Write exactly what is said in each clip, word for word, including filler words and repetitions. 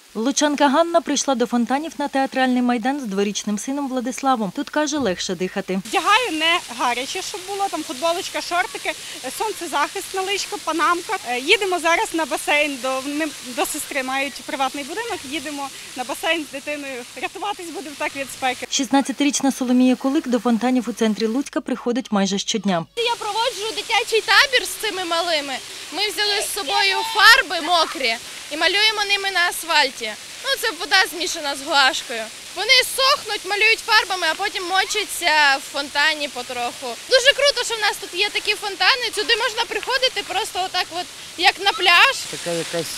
Лучанка Ганна прийшла до фонтанів на театральний майдан з дворічним сином Владиславом. Тут, каже, легше дихати. Вдягаю не гаряче, щоб було, там футболочка, шортики, сонцезахисна личко, панамка. Їдемо зараз на басейн, до, ми, до сестри мають приватний будинок, їдемо на басейн з дитиною, рятуватись будемо так від спеки. шістнадцятирічна Соломія Кулик до фонтанів у центрі Луцька приходить майже щодня. Я проводжу дитячий табір з цими малими. Ми взяли з собою фарби мокрі і малюємо ними на асфальті. Ну, це вода змішана з гуашкою. Вони сохнуть, малюють фарбами, а потім мочаться в фонтані потроху. Дуже круто, що в нас тут є такі фонтани. Сюди можна приходити просто отак, от, як на пляж. Така якась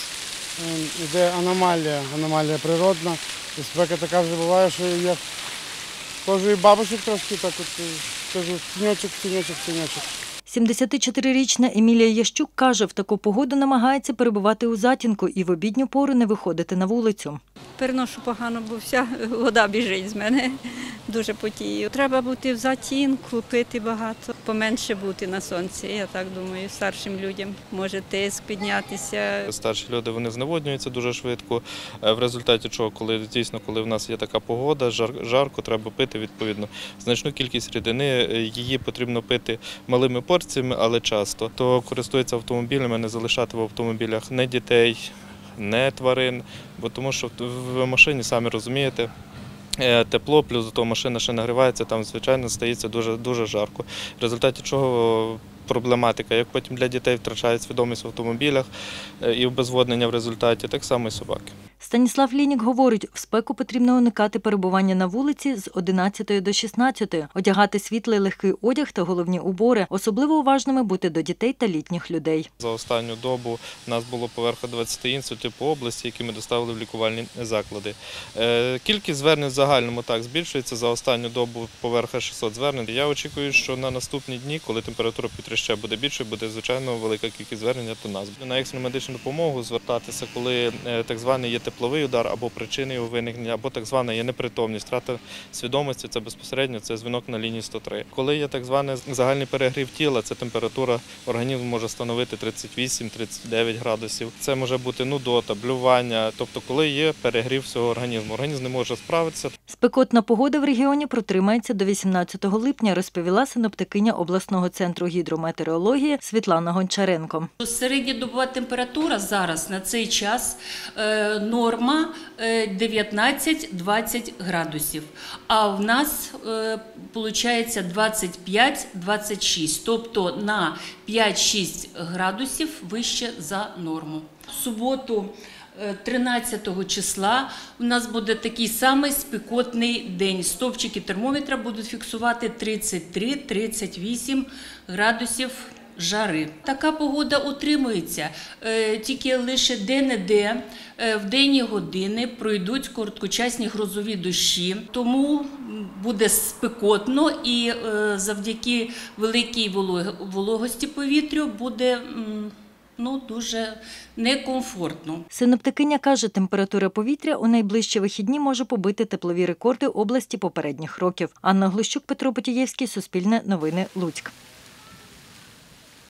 іде аномалія, аномалія природна. І спека така вже буває, що я теж і бабушек трошки так от кажу, тіньочок, тіньочок, тіньочок. сімдесятичотирирічна Емілія Ящук каже, в таку погоду намагається перебувати у затінку і в обідню пору не виходити на вулицю. Переношу погано, бо вся вода біжить з мене, дуже потію. Треба бути в затінку, пити багато, поменше бути на сонці, я так думаю, старшим людям може тиск піднятися. Старші люди, вони зневоднюються дуже швидко, в результаті чого, коли дійсно, коли в нас є така погода, жар, жарко, треба пити відповідно значну кількість рідини, її потрібно пити малими порціями, але часто. Хто користується автомобілями, не залишати в автомобілях не дітей, не тварин, бо тому що в машині, самі розумієте, тепло, плюс до того машина ще нагрівається, там, звичайно, стається дуже, дуже жарко. В результаті чого проблематика, як потім для дітей втрачають свідомість в автомобілях і обезводнення в результаті, так само і собаки. Станіслав Лінік говорить, в спеку потрібно уникати перебування на вулиці з одинадцятої до шістнадцятої, одягати світлий легкий одяг та головні убори, особливо уважними бути до дітей та літніх людей. За останню добу у нас було поверху двадцять інсультів по області, які ми доставили в лікувальні заклади. Кількість звернень в загальному так збільшується, за останню добу поверха шістсот звернень. Я очікую, що на наступні дні, коли температура повітря ще буде більшою, буде, звичайно, велика кількість звернень до нас. На екстрену медичну допомогу звертатися, коли так званий є тепловий удар або причини його виникнення, або так звана є непритомність, втрата свідомості, це безпосередньо це дзвінок на лінії сто три. Коли є так званий загальний перегрів тіла, це температура організму може становити тридцять вісім - тридцять дев'ять градусів. Це може бути нудота, блювання, тобто коли є перегрів всього організму. Організм не може справитися. Спекотна погода в регіоні протримається до вісімнадцятого липня, розповіла синоптикиня обласного центру гідрометеорології Світлана Гончаренко. Середньодобова температура зараз на цей час норма дев'ятнадцять - двадцять градусів, а в нас виходить двадцять п'ять - двадцять шість, тобто на п'ять-шість градусів вище за норму. В суботу тринадцятого числа у нас буде такий самий спекотний день. Стовпчики термометра будуть фіксувати тридцять три - тридцять вісім градусів жари. Така погода утримується, тільки лише де-не-де в денні години пройдуть короткочасні грозові дощі, тому буде спекотно і завдяки великій вологості повітря буде ну, дуже некомфортно. Синоптикиня каже, температура повітря у найближчі вихідні може побити теплові рекорди області попередніх років. Анна Глущук, Петро Потієвський, Суспільне новини, Луцьк.